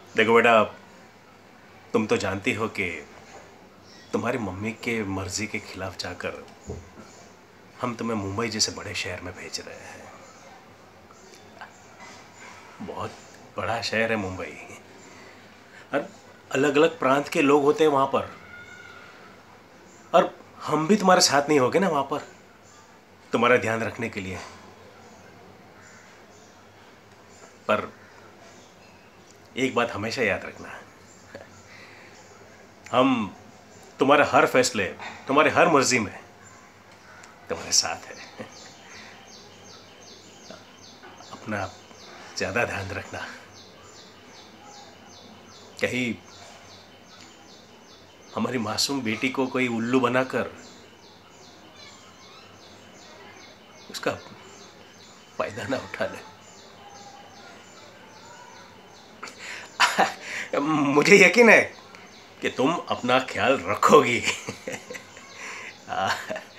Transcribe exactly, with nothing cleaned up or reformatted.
देखो बेटा, तुम तो जानती हो कि तुम्हारी मम्मी के मर्जी के खिलाफ जाकर हम तुम्हें मुंबई जैसे बड़े शहर में भेज रहे हैं। बहुत बड़ा शहर है मुंबई, और अलग अलग प्रांत के लोग होते हैं वहां पर, और हम भी तुम्हारे साथ नहीं होगे ना वहां पर तुम्हारा ध्यान रखने के लिए। पर एक बात हमेशा याद रखना, हम तुम्हारे हर फैसले, तुम्हारे हर मर्जी में तुम्हारे साथ है। अपना ज्यादा ध्यान रखना, कहीं हमारी मासूम बेटी को कोई उल्लू बनाकर उसका फायदा ना उठा ले। मुझे यकीन है कि तुम अपना ख्याल रखोगी।